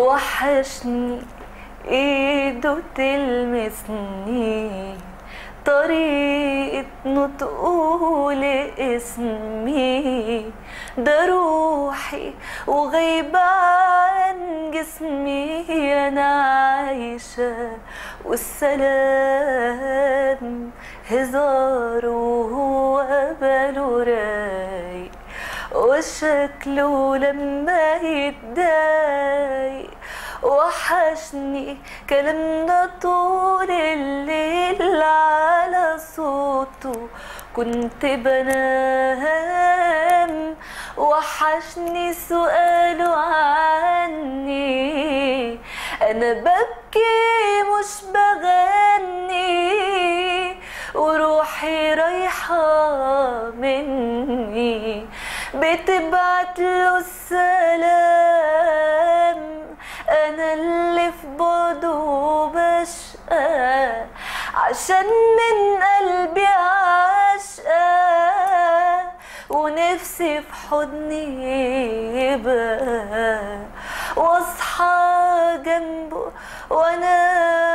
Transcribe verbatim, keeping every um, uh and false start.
وحشني ايده تلمسني، طريقة نطقه لاسمي، ده روحي وغايبة عن جسمي، أنا عايشة والسلام هزار وهو باله رايق، وشكله لما يتضايق. وحشني كلامنا طول الليل على صوته كنت بنام، وحشني سؤاله عني أنا ببكي مش بغني، وروحي رايحة مني بتبعتله السلام، أنا اللي في بعده بشقى عشان من قلبي عاشقة، ونفسي في حضني يبقى واصحى جنبه وانا